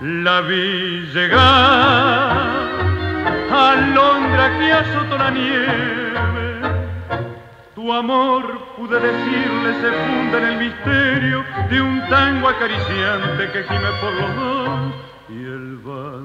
La vi llegar, alondra que azotó la nieve. Tu amor, pude decirle, se funda en el misterio de un tango acariciante que gime por los dos. Y el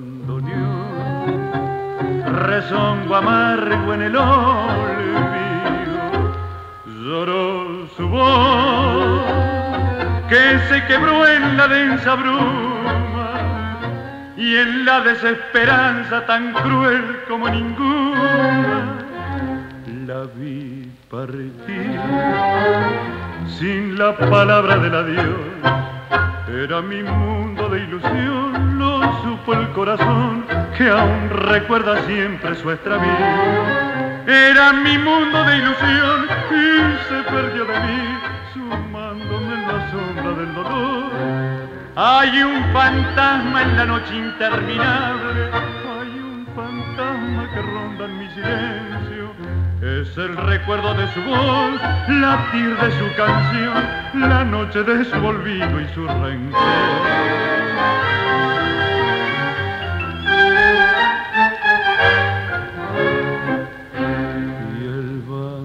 bandoneón, rezongo amargo en el olvido, lloró su voz que se quebró en la densa bruma y en la desesperanza tan cruel como ninguna. La vi partir sin la palabra del adiós. Era mi mundo de ilusión, lo supo el corazón que aún recuerda siempre su extravío. Era mi mundo de ilusión y se perdió de mí, sumándome en la sombra del dolor. Hay un fantasma en la noche interminable, hay un fantasma que ronda en mi silencio. Es el recuerdo de su voz, latir de su canción, la noche de su olvido y su rencor. Y el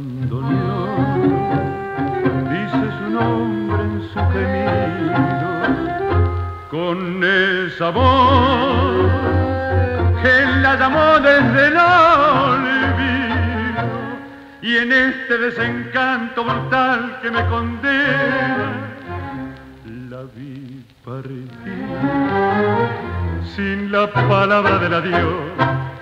bandoneón dice su nombre en su gemido, con esa voz que la llamó desde el olvido. Y en este desencanto brutal que me condena, la vi partir sin la palabra del adiós.